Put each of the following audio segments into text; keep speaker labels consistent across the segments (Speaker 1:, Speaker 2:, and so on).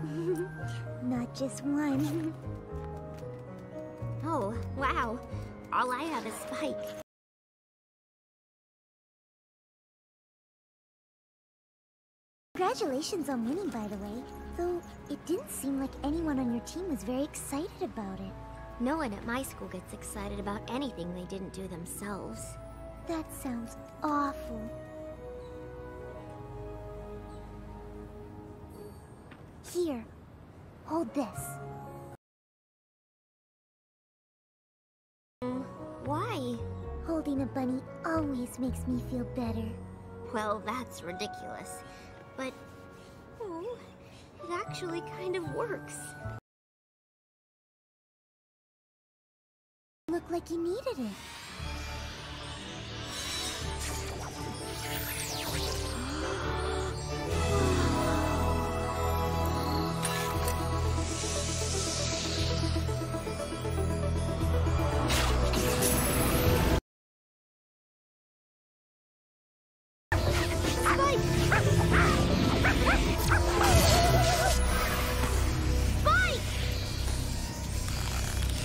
Speaker 1: Not just one.
Speaker 2: Oh, wow. All I have is Spike.
Speaker 1: Congratulations on winning, by the way. Though, it didn't seem like anyone on your team was very excited about it.
Speaker 2: No one at my school gets excited about anything they didn't do themselves.
Speaker 1: That sounds awful. Here, hold this.
Speaker 2: Why?
Speaker 1: Holding a bunny always makes me feel better.
Speaker 2: Well, that's ridiculous. But, oh, it actually kind of works.
Speaker 1: Looked like you needed it.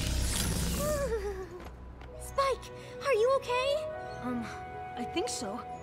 Speaker 2: Spike, are you okay?
Speaker 3: I think so.